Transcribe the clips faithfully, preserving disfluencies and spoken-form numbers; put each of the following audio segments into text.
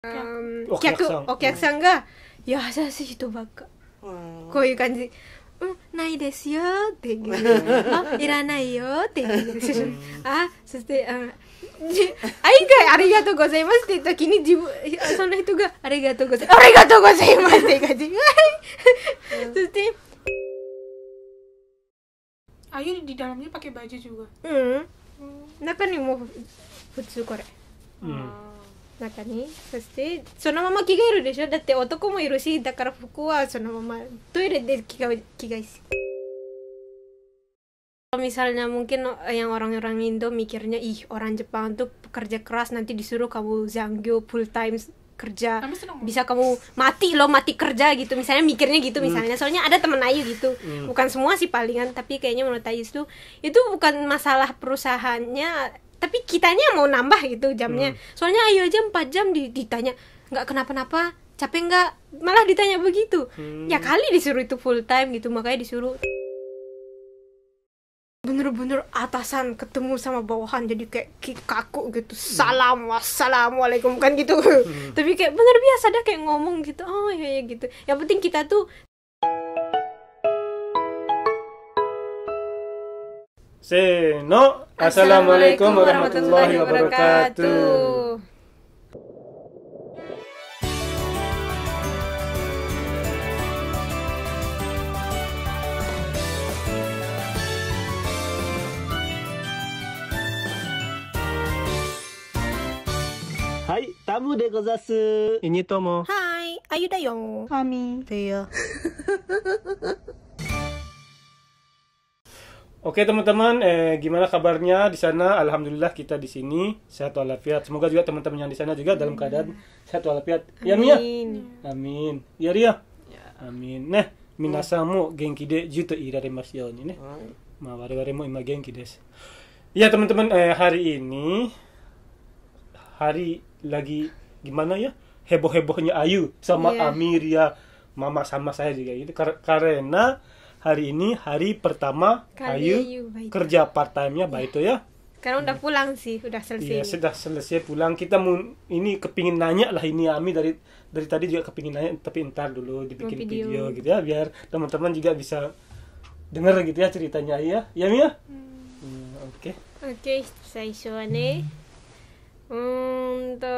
うんお客さんお客さんが優しい人ばっか、 うんこういう感じ、うんないですよって言うあいらないよって言うあそしてあじ愛がありがとうございますって時に自分その人がありがとうございますありがとうございますって感じそして Ayu di dalamnya pakai baju juga. うん中にも普通これうん中にそしてそのまま着替えるでしょだって男もいるしだから服はそのままトイレで着替え着替えしmisalnya mungkin yang orang-orang Indo mikirnya ih orang Jepang tuh pekerja keras nanti disuruh kamu zangyo full time kerja bisa kamu mati loh mati kerja gitu misalnya mikirnya gitu misalnya soalnya ada temen Ayu gitu hmm. bukan semua sih palingan tapi kayaknya menurut Ayu tuh itu bukan masalah perusahaannya tapi kitanya mau nambah gitu jamnya hmm. soalnya Ayu aja empat jam ditanya nggak kenapa-napa capek nggak malah ditanya begitu hmm. ya kali disuruh itu full time gitu makanya disuruh bener-bener atasan ketemu sama bawahan jadi kayak kaku gitu salam wassalamualaikum kan gitu hmm. tapi kayak bener biasa dah kayak ngomong gitu oh ya ya gitu yang penting kita tuh Seno Assalamualaikum warahmatullahi wabarakatuh. Hai, tamu de gozasu. Ini Tomo. Hai Ayu da yo Kami. Iya. Oke teman-teman, eh, gimana kabarnya di sana? Alhamdulillah kita di sini sehat walafiat. Semoga juga teman-teman yang di sana juga dalam keadaan sehat walafiat. Ya Mia? Amin. Ya Ria? Amin. Nah, minasan mo genki de juto iraremasu yo ni ne. Ma ware-ware mo ima genki desu. Ya teman-teman, eh, hari ini hari lagi gimana ya? Heboh-hebohnya Ayu sama yeah. Amir ya, Mama sama saya juga gitu. Kar- karena hari ini hari pertama Kali Ayu, Ayu kerja part time-nya baik itu ya. Karena udah pulang sih, udah selesai. Iya, sudah selesai pulang. Kita mau ini kepingin nanya lah ini Ami dari dari tadi juga kepingin nanya tapi entar dulu dibikin video. video gitu ya biar teman-teman juga bisa dengar gitu ya ceritanya ya. Ya Mia? Hmm. Hmm, oke. Oke,最初はねうーんと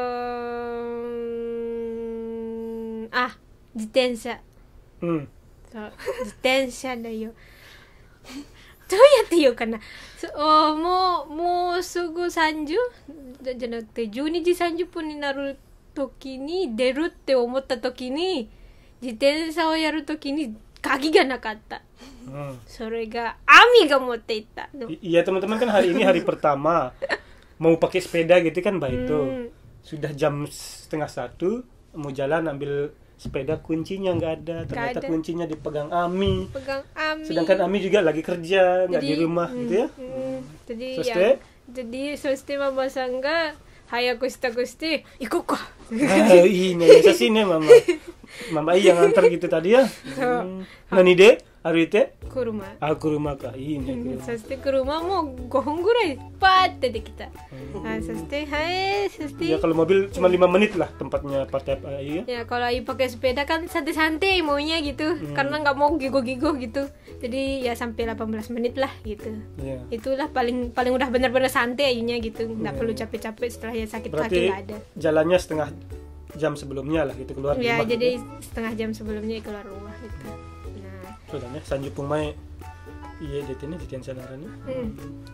あ、自転車 Hmm. そう自転車だよどうやって言うかなそおもうもうすぐさんじゅうじゃなくてじゅうにじさんじゅっぷんになる時に出るって思った時に自転車をやる時に鍵がなかった、 Hmm. それがAmiが持っていったの I- Iya teman-teman kan hari ini hari pertama mau pakai sepeda gitu kan baik itu Hmm. sudah jam setengah satu mau jalan ambil sepeda kuncinya nggak ada ternyata ada. kuncinya dipegang Ami pegang Ami sedangkan Ami juga lagi kerja nggak di rumah hmm, gitu ya hmm, jadi Soste? yang jadi soste mama sang ga hayaku shitaku shite ikut kah ah, ini ya sini mama mama iya yang antar gitu tadi ya hmm. Nani de Arite? 車 Ah, kuruma ka. Ini. そして車もごふんぐらいパーってできた、あそしてはいそして Ya kalau mobil cuma lima menit lah tempatnya partai Ayu ya. ya kalau Ayu pakai sepeda kan santai-santai maunya gitu Hmm. karena nggak mau gigo-gigo gitu jadi ya sampai delapan belas menit lah gitu Ya. itulah paling paling udah benar-benar santai Ayunya gitu nggak Ya. perlu capek-capek setelah ya sakit kaki Berarti nggak ada jalannya setengah jam sebelumnya lah gitu keluar ya rumah. jadi Gitu. setengah jam sebelumnya keluar rumah gitu nah Sudah nih Sanjupung Mai. Iya, jadi ini jadian sanaranya. hmm.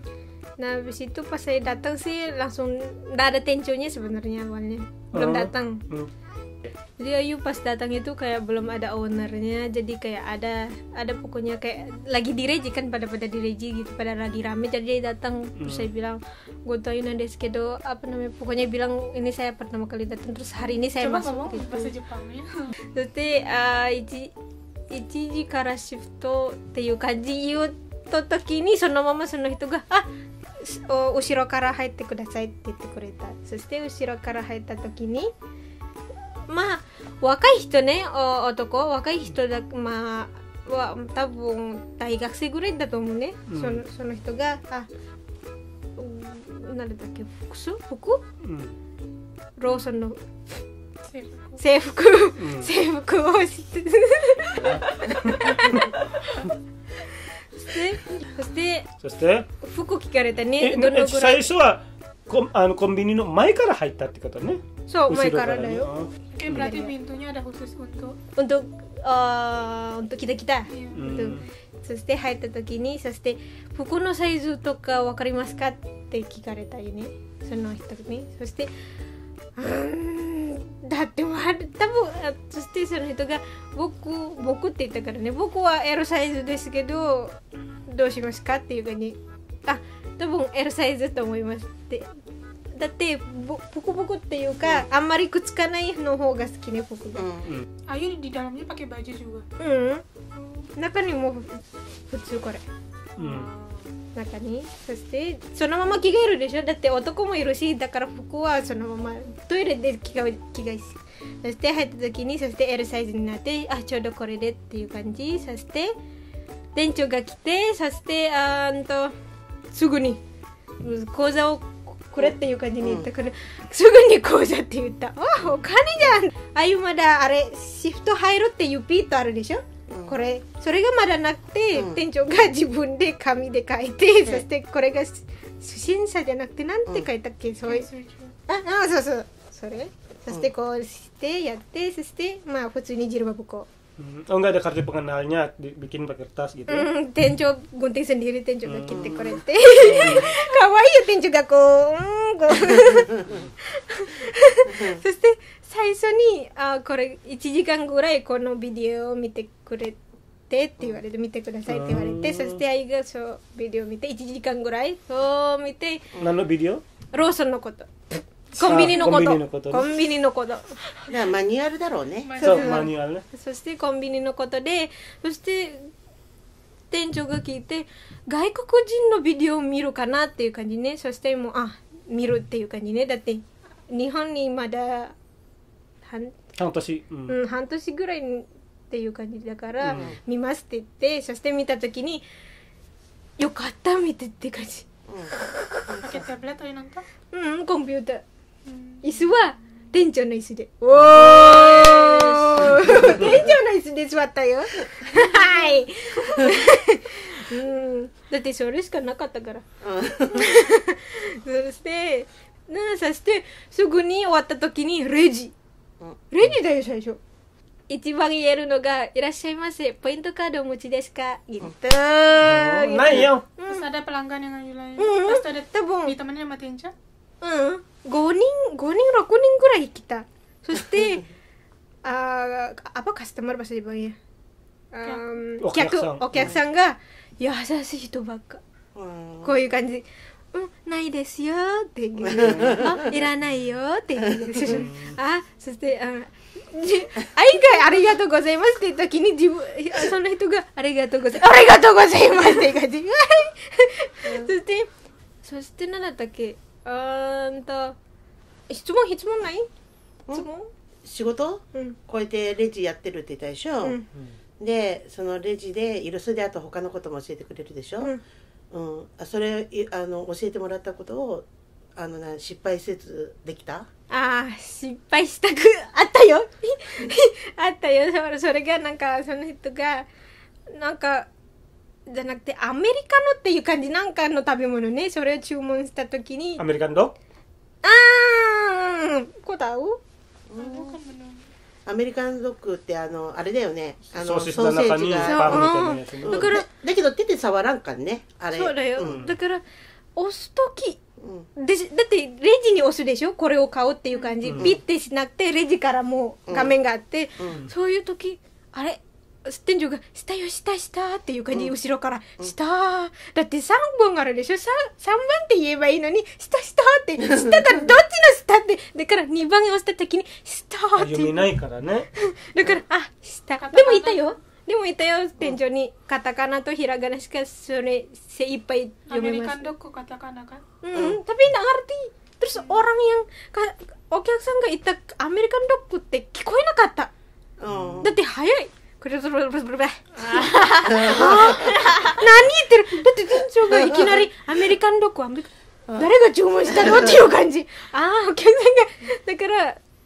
Nah habis itu pas saya datang sih langsung nggak ada tenconya sebenarnya awalnya belum Oh. datang Hmm. jadi Ayu pas datang itu kayak belum ada ownernya jadi kayak ada ada pokoknya kayak lagi direji kan pada pada direji gitu pada lagi rame jadi dia datang terus Hmm. saya bilang gotoin desu kedo apa namanya pokoknya bilang ini saya pertama kali datang terus hari ini saya Coba masuk ngomong gitu bahasa Jepangnya. terus uh, ichi ichi ji kara shifto っていう感じ言った時にそのままその人があお後ろから入ってくださいって言ってくれたそして後ろから入った時にまあ若い人ねお男若い人だまあは多分大学生ぐらいだと思うね、 うん、 そのその人があなんだっけ服装服、 うん、 ローソンの制服、 うん制服をしてそしてそして服聞かれたえね。どのぐら最い？ 初はコンあのコンビニの前から入ったってことね。 そう、前後ろからだよ。 ね Oke, berarti pintunya ada khusus untuk Untuk uh, untuk kita kita. う Gitu. んそして入った時に、そして服のサイズとかわかりますかって聞かれたよね。その人に。そしてうーんだってま多分あそしてその人が僕僕って言ったからね。僕は L サイズですけどどうしますかっていうかに、あ、多分 L サイズと思いますって。だってぼボコボコっていうか、あんまりくっつかないの方が好きね、僕が。 Ayu di dalamnya pakai baju juga. うん、中にも普通これうん中に、そしてそのまま着替えるでしょ。だって男もいるし、だから服はそのままトイレで着替え着替えし、そして入った時に、そして L サイズになって、あ、ちょうどこれでっていう感じ。そして店長が来て、そしてあーんとすぐに講座をこれっていう感じに言ったから、すぐに講座って言った。あ、お金じゃん。ああいうまだあれシフト入るっていうピートあるでしょ。これそれがまだなくて、 うん店長が自分で紙で書いて、そしてこれが初心者じゃなくてなんて書いたっけ、そういう、ああ、そうそう、それそしてこうしてやって、そしてまあ普通にジルバブコ、 Hmm. Oh enggak ada kartu pengenalnya, dibikin pakai kertas gitu. うん、店長gunting sendiri、店長が切ってこれってかわいいよ、店長がこう、うんこうそして最初にあこれいちじかんぐらいこのビデオを見てくれてって言われて、見てくださいって言われて、 うんそしてあいがそうビデオを見ていちじかんぐらいそう見て、 Nano video? ローソンのこと、コンビニのこと、 コンビニのことねコンビニのこと、 だからマニュアルだろうね。 そう、マニュアルね。 そしてコンビニのことで、そして店長が聞いて、外国人のビデオを見るかなっていう感じね。そしてもうあ見るっていう感じね。だって日本にまだ半、 半年。うんうん、半年ぐらいっていう感じだから、 うん見ますって言って、そして見た時によかった見てって感じ。 Pakai tablet atau nonton? うん、コンピューター。 Hmm. 椅子は店長の椅子で。おー店長の椅子で座ったよ。はい。うん、だってそれしかなかったから。そして、なあ、そしてすぐに終わった時にレジ。レジだよ、最初。一番言えるのが、いらっしゃいませ、ポイントカードお持ちですかgitu. Oh, nah iya. Terus ada pelanggan yang ngayulain. Hmm. Terus ada Tabung. ditemenin sama Tencha. うん、ごにん、ごにん、ろくにんぐらい来た。そして、あー、apa customer bahasa Jepangnya? Um, お客さん客、お客さんが優しい人ばっか。 うんこういう感じ。うん、ないですよって言う。あ、いらないよって言う。あ、そして、あ、じ愛がありがとうございますって言った時に自分、その人がありがとうございます。ありがとうございますって感じ。そして、そして何だったっけ、あーんと、質問、質問ない質問仕事うん。 こうやってレジやってるって言ったでしょ、 うん。 でそのレジでいろそれであと他のことも教えてくれるでしょ、 うんうんあそれいあの教えてもらったことをあのな失敗せずできた。 ああ、失敗したくあったよあったよ。それそれがなんかその人がなんかじゃなくてアメリカのっていう感じ、なんかの食べ物ね、それを注文した時に American dog? あーこうだう Aduh, kan bener. アメリカンドッグってあのあれだよね、あのソーセージの中にパンみたいなやつね。 うんだからだだけど手で触らんかんねあれ。 そうだよ、 んだから押す時うんでだってレジに押すでしょ、これを買うっていう感じ、 うんピッてしなくてレジからもう画面があって、 うんそういう時あれ店長が「下よ下下」っていう感じ、 うん後ろから「下」だってさんぼんあるでしょ、 さんばんって言えばいいのに「下下」って下からどっちの下ってだからにばん押した時に「下」って読めないからね。 だからあ下カタカナでもいたよ、でもいたよ店長にカタカナとひらがなしかそれ精一杯読めます。 American dog kok katakana kan? Hmm, tapi nggak ngerti. Terus orang yang ka- お客さんが言ったアメリカンドッグって聞こえなかった。 うんだって早い。これブルブルブルブルブルあー何言ってる。だって店長がいきなりアメリカンドッグアメリカ誰が注文したのっていう感じ。ああお客さんがだから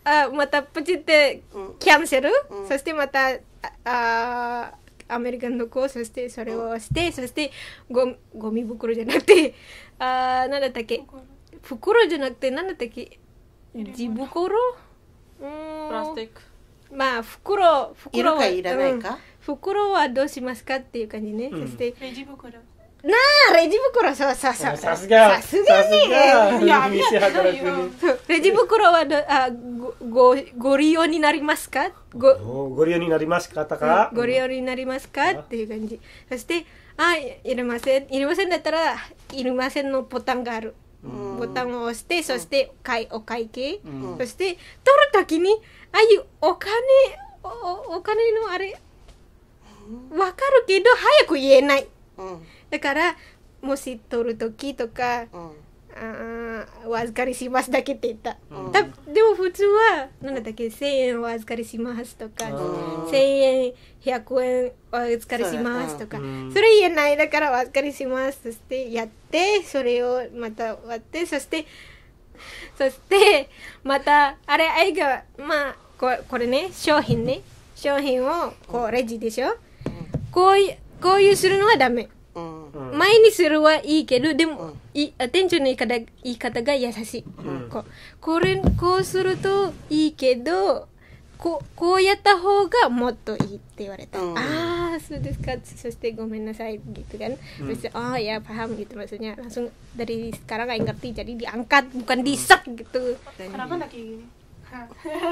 あまたポチってうんキャンセル、 うんそしてまたああアメリカンドッグをそしてそれをして、そしてゴゴミ袋じゃなくてあなんだったっけ袋じゃなくてなんだったっけ地袋うーんプラスチック。 まあ袋袋はいるかいらないかうん袋はどうしますかっていう感じね、 うんそしてレジ袋。 なあレジ袋そうそうそうさすがさすがねいやいや店働くいやにそうレジ袋はどあごごご利用になりますかごおご利用になりますかとかご利用になりますかっていう感じ。そして、あ、いりません。いりませんだったら、いりませんのボタンがある。 うんボタンを押して、そして、会お会計。 うんそして、取るときに、ああいうお金、おおお金のあれ、わかるけど、早く言えない。 うんだから、もし取るときとか、 うんあーお預かりしますだけって言った、 うんたでも普通は何だったっけせんえんお預かりしますとかうんせんえんひゃくえんお預かりしますとかそうだうんそれ言えないだからお預かりしますそしてやってそれをまた割ってそしてそしてまたあれ愛がまあここれね商品ね商品をこうレジでしょこういうこういうするのはダメうんうん前にするはいいけどでも、 うんい店長の言い方言い方が優しい、 うんこうこれこうするといいけどここうやった方がもっといいって言われた、 うんああそうですかそしてごめんなさいgitu kan Hmm. terus oh ya paham gitu maksudnya langsung dari sekarang nggak ngerti jadi diangkat bukan disek gitu Kenapa nggak kayak gini? Hah.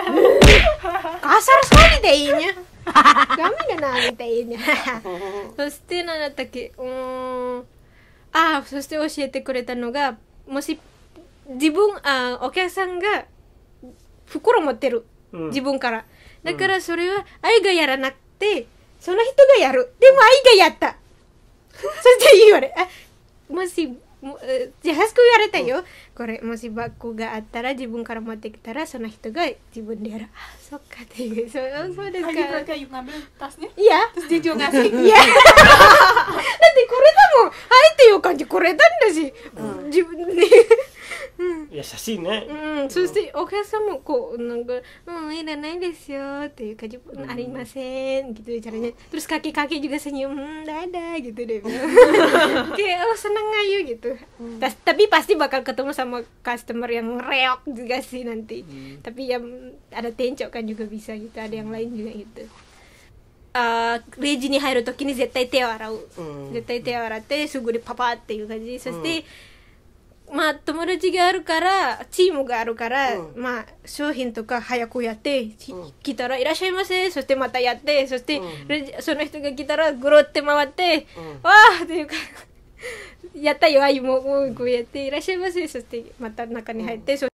kasar sekali tehnya kami udah nangis tehnya そして何だったっけうーんあそして教えてくれたのがもし自分あお客さんが袋持ってる、 うん自分からだからそれは愛がやらなくてその人がやるでも愛がやったそして言われあもしもえ優しく言われたよ、これもしバッグがあったら自分から持ってきたらその人が自分でやるあそっかっていうそうそうですか Ayu berarti Ayu ngambil tasnya, いや terus dia juga ngasih. いやだってこれだもんはいっていう感じこれなんだし、自分で優しいねうん、そしてお客さんもこうなんか「うんいらないですよ」っていう感じ「ありません」gitu caranya terus kaki-kaki juga senyum hmm, dadah gitu deh kayak oh seneng ayu gitu Tas- tapi pasti bakal ketemu sama customer yang reok juga sih nanti tapi ya ada tencok kan juga bisa gitu ada yang lain juga gitu あーレジに入るときに絶対手を洗う、 うん絶対手を洗ってすぐにパパっていう感じそして、まあ友達があるからチームがあるから、 うんまあ商品とか早くやって、きうん来たらいらっしゃいませそしてまたやってそして、 うんレジその人が来たらぐるって回って、 うんわーっていうかやったよあゆももうこうやっていらっしゃいませそしてまた中に入って、そ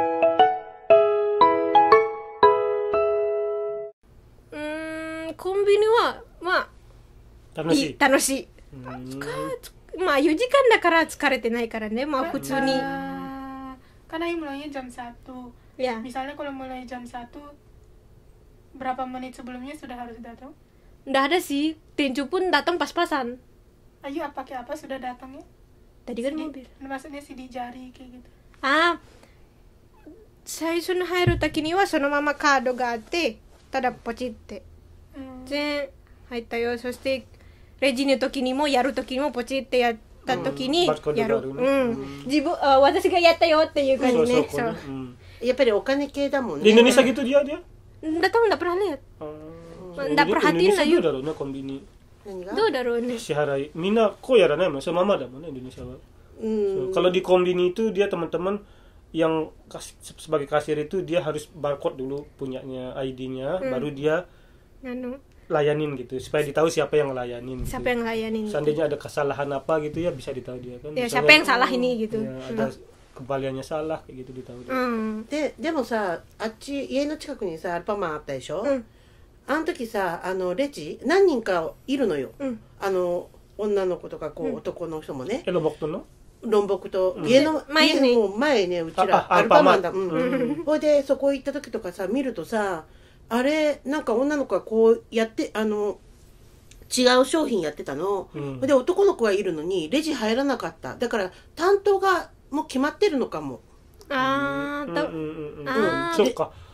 うーんコンビニはまあ楽しいい楽しいうんまあよじかんだから疲れてないからねまあ普通に Ah, karena Ayu mulainya jam satu. いや Misalnya kalau mulai jam satu, berapa menit sebelumnya sudah harus datang? nggak ada sih Tenju pun datang pas-pasan Ayu apa pakai apa sudah datang ya? tadi kan Sidik- mobil Maksudnya sidik jari kayak gitu. あ最初に入る時にはそのままカードがあってただポチって Hmm. 全入ったよそしてレジの時にもやる時にもポチってやった時にうんバッコードやる、 があるねうん自分あ私がやったよっていう感じねそうそうこうねうんやっぱりお金系だもん di ね Indonesia gitu dia dia nggak tahu nggak pernah lihat Ah, Nggak di perhatiin Indonesia lah, yuk. どうだろうねコンビニ何がどうだろうね支払いみんなこうやらないもんそのままだもんねIndonesia はうん So, kalau di kombini itu dia teman-teman yang kas- sebagai kasir itu dia harus barcode dulu punyanya I D-nya Hmm. baru dia あの layanin gitu supaya ditahu siapa yang ngelayanin gitu. siapa yang ngelayanin gitu. Seandainya ada kesalahan apa gitu ya bisa ditahu dia kan. Ya, Misalnya, siapa yang salah ini gitu. ya, ada kembaliannya salah kayak gitu ditahu dia. うんででもさあっち家の近くにさアルパマンあったでしょ、 うんあの時さあのレジ何人かいるのよ、 うんあの女の子とかこう、 うん男の人もね Eh lo waktu no? 論木と、 うん家の前に家の前ねうちらああアルパマンだアルパマンうんうんほいでそこ行った時とかさ見るとさあれなんか女の子がこうやってあの違う商品やってたの、 うんほいで男の子がいるのにレジ入らなかっただから担当がもう決まってるのかもあーた Mm, mm, mm, mm. Ah. So ka,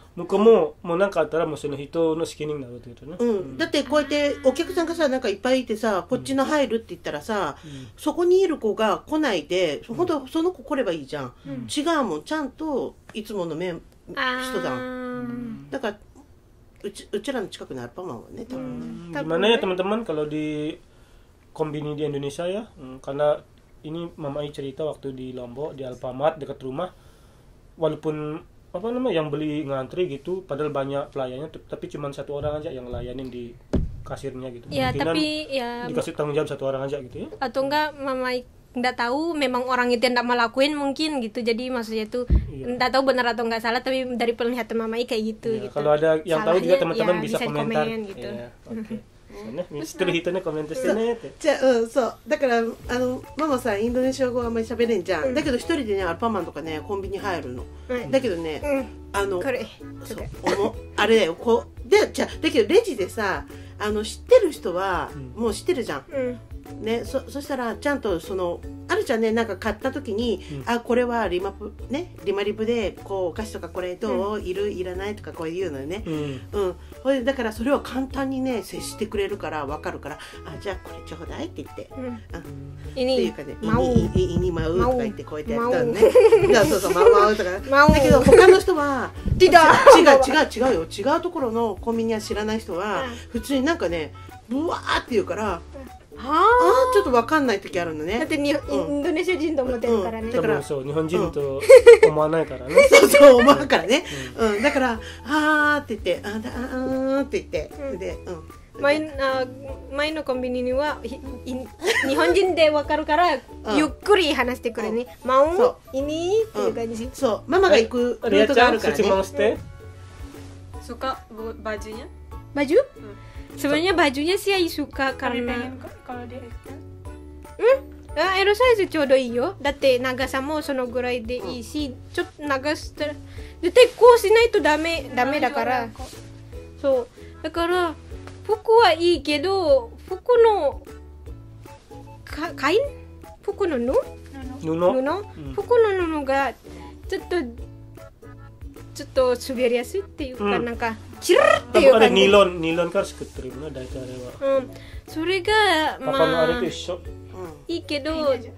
向こうももうなんかあったらもうその人の責任になるってことね。 うん、だってこうやってお客さんがさなんかいっぱいいてさこっちの入るって言ったらさ、うん、そこにいる子が来ないで本当その子来ればいいじゃん、うん、違うもんちゃんといつものメン人だ、うん、だからうち, うちらの近くにアルパマンはね多分ね、 うん、gimana ya teman-teman kalau di kombini di Indonesia ya, karena ini Mama I cerita waktu di Lombok di Alfamart dekat rumah, walaupun apa namanya yang beli ngantri gitu, padahal banyak pelayannya, tapi cuma satu orang aja yang layanin di kasirnya gitu. Ya, mungkinan tapi ya dikasih tanggung jawab satu orang aja gitu ya. Atau enggak Mama nggak tahu memang orang itu yang nggak mau lakuin mungkin gitu, jadi maksudnya itu iya. nggak tahu benar atau nggak salah, tapi dari penglihatan Mama I kayak gitu. Iya, gitu. Kalau ada yang tahu juga teman-teman ya, bisa, bisa komentar. Komen, gitu. Iya, okay. 知ってる人ねコメントしてねって。 じゃあ、うん、そうだからあのママさインドネシア語あんまり喋れんじゃん、うん、だけど一人でねアルパマンとかねコンビニ入るの、うん、だけどね、うん、あのこれそうおもあれだよこうでじゃだけどレジでさあの知ってる人はもう知ってるじゃん、うんね、そ, そしたらちゃんとそのあるじゃんね、なんか買った時に、うん、あこれはリマプねリマリブでこうお菓子とかこれどう、うん、いるいらないとかこう言うのよね、うんうん、だからそれは簡単にね接してくれるから分かるから、あじゃあこれちょうだいって言って、うん、あっていうかねいにいにまうとか言ってこうやってやったのねそうそうまうまうとかだけど他の人は違う違う違うよ違うところのコンビニは知らない人は普通になんかねブワーって言うからああちょっと分かんない時あるのね。 だってに、うん、インドネシア人と思ってるからね、うん、 だからそう日本人と思わないからねそうそう思うからね、うんうん、だからあーって言ってあーあーって言って、うん、で、うん、 前, あ前のコンビニには日本人で分かるからゆっくり話してくれね、うん、マウンイニーっていう感じ、 うん、そうママが行くルートがあるからね。 suka bajunya baju sebenarnya bajunya sih Ai suka karena kalau dia extend うんあエロサイズちょうどいいよ。だって長さもそのぐらいでいいし、ちょっと長したら絶対こうしないとダメダメだから、そうだから服はいいけど服のかカイン服の布布、 布、 服の布がちょっとちょっと滑りやすいっていうか、うん、なんかチルルっていう感じ。 ニロンニロンから作ってるの大体あれは。 うん、それがまあいいけど、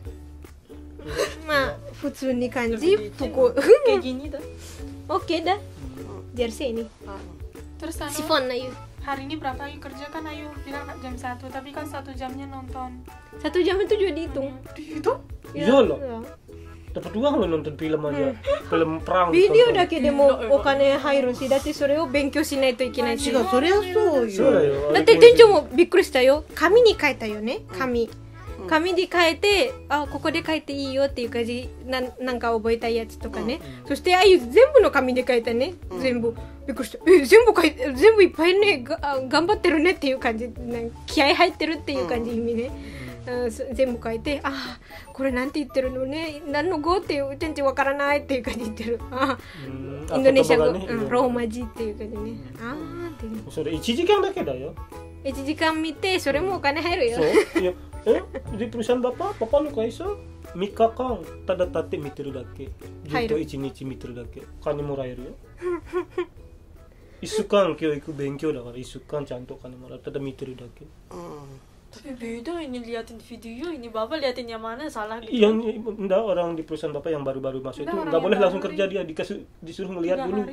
まあ普通に感じ服。 kayak gini dah. Oke dah. Jersey ini. Terus anu, sifon Ayu. Hari ini berapa Ayu kerja kan Ayu bilang jam satu, tapi kan satu jamnya nonton. Satu jam itu juga dihitung. Dihitung? Iya loh. Dapat uang lo nonton film aja, film perang. ビデオだけでもお金入るし、だってそれを勉強しないといけないし。 違う、それはそうよ。 だって店長もびっくりしたよ。紙に書いたよね、紙。紙に書いて、あ、ここで書いていいよっていう感じ、な、なんか覚えたやつとかね。そしてああいう全部の紙で書いたね、全部。びっくりした。え、全部書いて、全部いっぱいね、が頑張ってるねっていう感じ、気合入ってるっていう感じ意味ね。全部書いて、あこれなんて言ってるのね、何の語っていう全然わからないっていう感じ言ってる。あインドネシア語、ね、うん、ローマ字っていう感じね。あーってね。 それいちじかんだけだよ。 いちじかん見てそれもお金入るよ。 そういやえdi perusahaan bapak bapakの会社みっかかんただ立って見てるだけ、ずっといちにち見てるだけ金もらえるよ。いっしゅうかん教育勉強だからいっしゅうかんちゃんと金もらったら見てるだけ。 Tapi beda ini liatin video, ini bapak liatin yang mana salah gitu. Yang enggak orang di perusahaan bapak yang baru-baru masuk itu nggak boleh langsung kerja dia dikasih disuruh ngelihat dulu.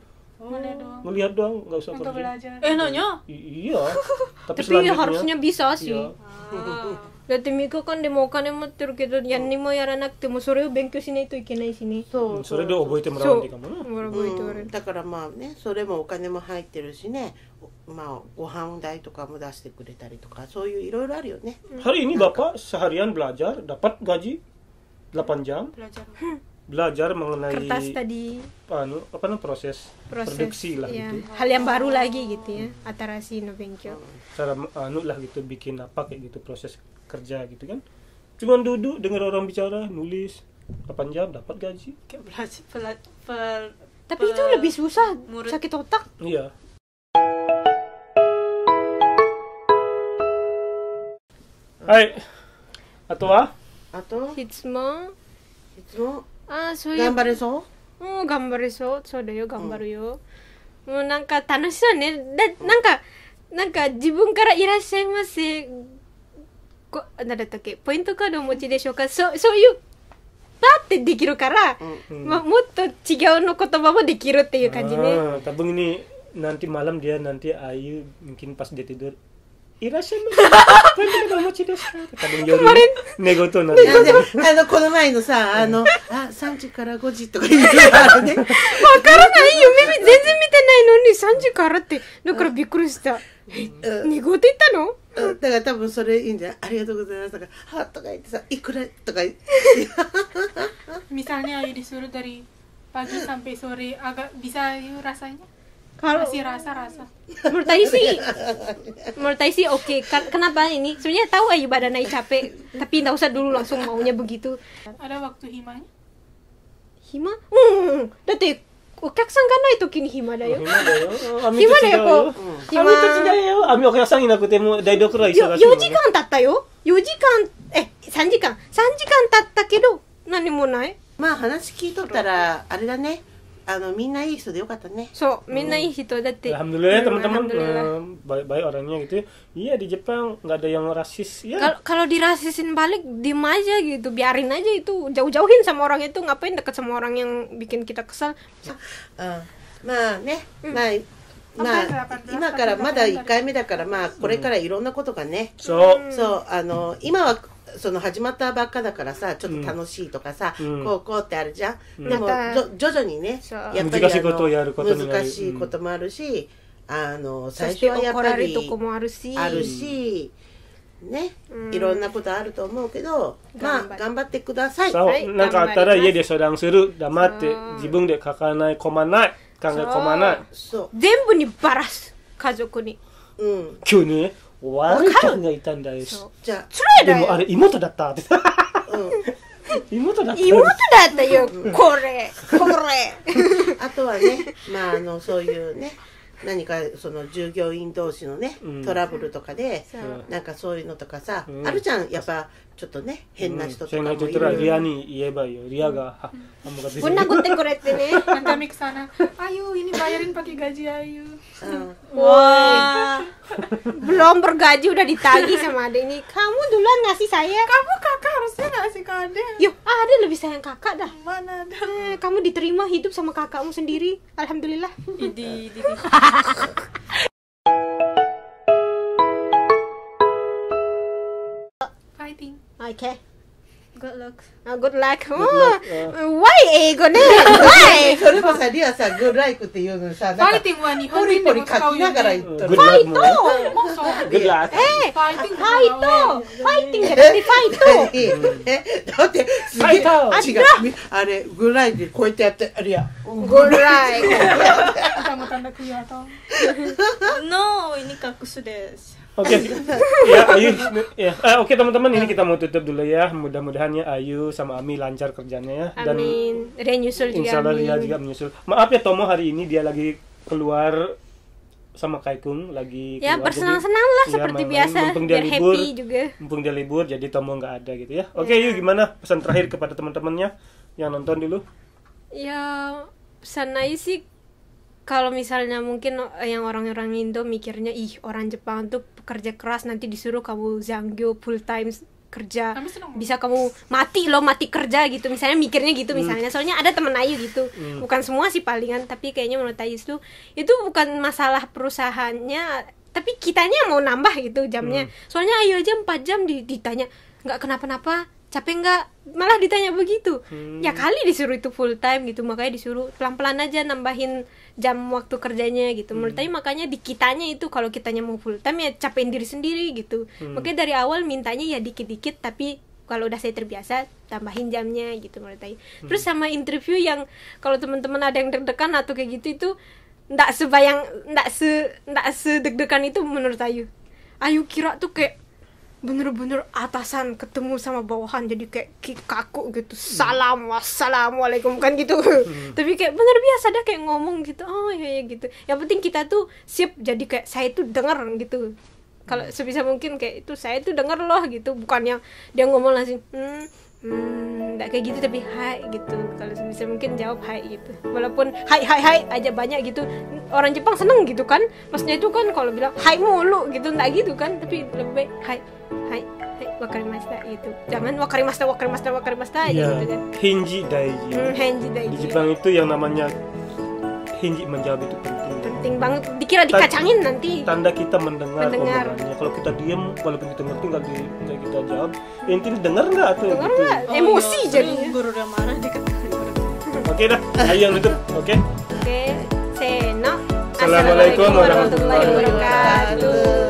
Ngelihat doang, nggak usah kerja. Eh nanya? Iya. Tapi harusnya bisa sih.だってみっかかんでもお金持ってるけど何にもやらなくてもそれを勉強しないといけないしね。 そうそれで覚えてもらうんでかもね。 うん、だからまあね、それもお金も入ってるしね、まあご飯代とかも出してくれたりとかそういういろいろあるよね。 Hari ini bapak seharian belajar dapat gaji delapan jam. Belajar. Belajar mengenai kertas tadi anu apa namanya proses, proses produksi lah ya, gitu. Hal yang baru lagi gitu ya, atarasi no benkyo. Cara anu lah gitu bikin apa kayak gitu proses kerja gitu kan. Cuman duduk dengar orang bicara, nulis delapan jam dapat gaji. Kayak belajar pel, pel, Tapi itu lebih susah, murid. Sakit otak. Iya. Hai. Atau ah? Atau Hitsumo. Hitsumo. あそういう頑張れそうもう頑張れそうそうだよ頑張るよ、 もうなんか楽しそうね。だなんかなんか自分からいらっしゃいませ。こなんだったっけ、ポイントカードお持ちでしょうか。そうそういうパってできるから、 Hmm. まもっと違うの言葉もできるっていう感じね。 Ah, tabung ini nanti malam dia nanti Ayu mungkin pas dia tidur irashimasu. Pointo kamu desu ka? Tabung yoru nego to na. あのこの前のさあのあさんじからごじとか言うのあるね。 わからないよ。耳全然見てないのにさんじからって。だからびっくりした。 うん寝言言ったの？ うんだから多分それいいんじゃない。ありがとうございますとかはとか言ってさいくらとか言って Misalnya Ayu disuruh dari pagi sampai sore agak bisa Ayu rasanya? Kalau Masih rasa-rasa. menurut Ayu sih, menurut Ayu sih oke. Kan- Kenapa ini? Sebenarnya tahu Ayu badan Ayu capek, tapi nggak usah dulu langsung maunya begitu. Ada waktu himanya? Hima? Hmm, だってお客さんがない時に暇だよ。 Hima da yo. Ami 暇だ to よこう。 Ami to yo. Ami okasan inakute mo daidokuro wa よ isagashi. よじかん経ったよ。よじかん、え、さんじかん。さんじかん経ったけど、何もない。 まあ話聞いとったらあれだねあのみんないい人でよかったね。 そう、みんないい人だって。 Alhamdulillah ya teman-teman, Alhamdulillah. eh, baik-baik orangnya gitu. Iya di Jepang nggak ada yang rasis ya. Kalau kalau dirasisin balik, diem aja gitu, biarin aja itu, jauh-jauhin sama orang itu, ngapain deket sama orang yang bikin kita kesel. うんまあね、まあまあ今からまだいっかいめだからまあこれからいろんなことがね、 So, そうあの今はその始まったばっかだからさちょっと楽しいとかさ、 うんこうこうってあるじゃん、 うんでもまたじょ徐々にねそうやっぱりあ難しいことをやることにのなる難しいこともあるし、あのそして最初はやっ怒ぱりられるとこもあるし、 あるし、ね、 うんいろんなことあると思うけど、まあ頑張って頑張ってください。 so はいなんかあったら頑張ります家で相談する。黙ってそう自分で書かない、込まない、考え込まない。 そ全部にバラす、家族に。 う、うん、 今日ね、悪い人がいたんだよ。 そうじゃで辛いだよ。 もあれ妹だったって。 あ、うん。 妹だった。 妹だったよ、これ、これ。 あとはね、まああのそういうね、何かその従業員同士のね、 うんトラブルとかで、 そうなんかそういうのとかさ、 うんあるじゃん、やっぱちょっとね変な人とか変もいな人いたらリる。 アに言えばいいよ。リアが、は、kamu gak bisa. ぶん殴ってくれってね。 Dan kami kesana, Ayu ini bayarin pakai gaji Ayu. うん、 Wah, belum bergaji udah ditagih sama adek ini. Kamu duluan ngasih saya. Kamu kakak harusnya ngasih ke adek. Yuk, ada lebih sayang kakak dah. Mana ada? Eh, kamu diterima hidup sama kakakmu sendiri. Alhamdulillah. Idi, idi. Fighting. Oke. Good luck. Ah, good luck. Oh, luck, uh. why 英語ね Why? それもさ、リアさ、グッライクっていうのさ、なんか Fighting は日ポ本人でリポリ書も使うよきながらね。 言っと Good る。 luck mo. Good Good luck. Eh, Fighting fight fighting じゃなくて fight え、だってすげえファイト違うみあれグッライクでこうやってやってあれや good luck. Kamu tanda Kyoto. No, ini kakus desu. Oke, ya Ayu, ya, eh, oke teman-teman ini kita mau tutup dulu ya. Mudah-mudahan ya Ayu sama Ami lancar kerjanya ya. Dan Amin. Dia nyusul juga. insya Allah dia amin. juga menyusul. Maaf ya Tomo hari ini dia lagi keluar sama Kaikung lagi Ya keluar, bersenang-senang lah jadi, seperti ya, main-main. biasa. Mumpung dia Biar libur, happy juga. mumpung dia libur jadi Tomo nggak ada gitu ya. Oke, Ayu gimana pesan terakhir kepada teman-temannya yang nonton dulu? Ya pesan aja sih, kalau misalnya mungkin yang orang-orang Indo mikirnya ih orang Jepang tuh pekerja keras, nanti disuruh kamu zanggyo full time kerja, Kami senang. bisa kamu mati loh, mati kerja gitu misalnya, mikirnya gitu misalnya. Soalnya ada temen Ayu gitu, bukan semua sih palingan, tapi kayaknya menurut Ayu itu itu bukan masalah perusahaannya, tapi kitanya mau nambah gitu jamnya. Soalnya Ayu aja empat jam di- ditanya nggak kenapa-napa, capek nggak, malah ditanya begitu. Hmm. Ya kali disuruh itu full time gitu, makanya disuruh pelan-pelan aja nambahin jam waktu kerjanya gitu. Menurut Hmm. saya makanya di kitanya itu kalau kitanya mau full time ya capein diri sendiri gitu. Hmm. Makanya dari awal mintanya ya dikit-dikit, tapi kalau udah saya terbiasa tambahin jamnya gitu menurut saya. Hmm. Terus sama interview yang kalau teman-teman ada yang deg-degan atau kayak gitu itu ndak sebayang, ndak se ndak sedeg-degan itu menurut Ayu. Ayu kira tuh kayak bener-bener atasan ketemu sama bawahan jadi kayak ki- kaku gitu, salam wassalamualaikum kan gitu. Tapi kayak bener biasa dah kayak ngomong gitu, oh iya, iya gitu. Yang penting kita tuh siap, jadi kayak saya tuh denger gitu. Kalau sebisa mungkin kayak itu saya tuh denger loh gitu, bukan yang dia ngomong langsung hmm Hmm, nggak kayak gitu tapi hai gitu. Kalau bisa mungkin jawab hai gitu. Walaupun hai hai hai aja banyak gitu. Orang Jepang seneng gitu kan. Maksudnya itu kan kalau bilang hai mulu gitu nggak gitu kan. Tapi lebih baik hai hai hai wakarimashita gitu. Jangan wakarimashita wakarimashita wakarimashita aja Ya, gitu kan. Hinji Daiji. Hmm, henji daiji. Di Jepang itu yang namanya Hinji menjawab itu penting. Penting banget. Dikira dikacangin nanti. Tanda kita mendengar, Mendengar. omongannya. Kalau kita diam, walaupun kita ngerti nggak di nggak kita jawab, ya intinya dengar nggak tuh? Dengar gitu. nggak? Emosi iya. jadinya. Guru udah marah dikit. Oke dah, ayo yang nutup. Oke. Oke, seno. Assalamualaikum warahmatullahi wabarakatuh.